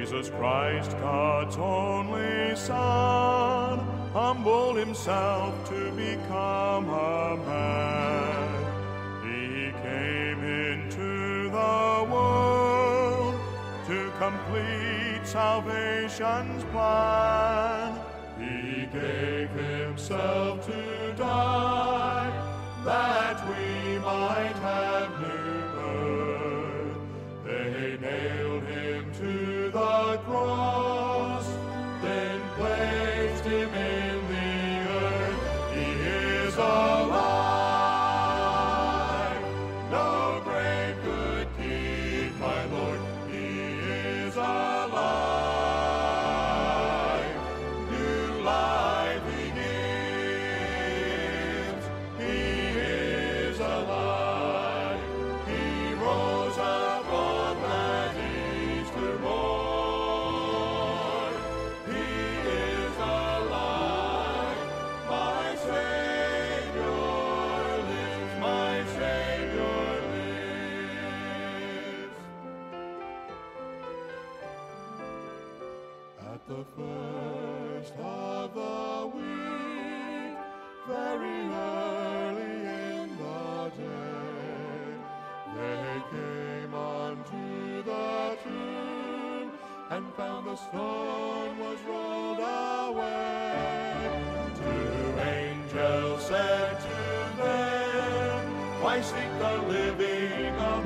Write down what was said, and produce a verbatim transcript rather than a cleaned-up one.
Jesus Christ, God's only Son, humbled himself to become a man. He came into the world to complete salvation's plan. He gave himself to die that we might have new birth. They nailed him to the cross, then placed him in the earth. He is alive. No grave could keep my Lord. He is alive. New life he gives. He is alive. He rose up on that Easter morn. He is alive. My Savior lives. My Savior lives. At the first of the week, very early in the day, they came unto the tomb and found the stone was rolled away. Two angels said to them, why seek the living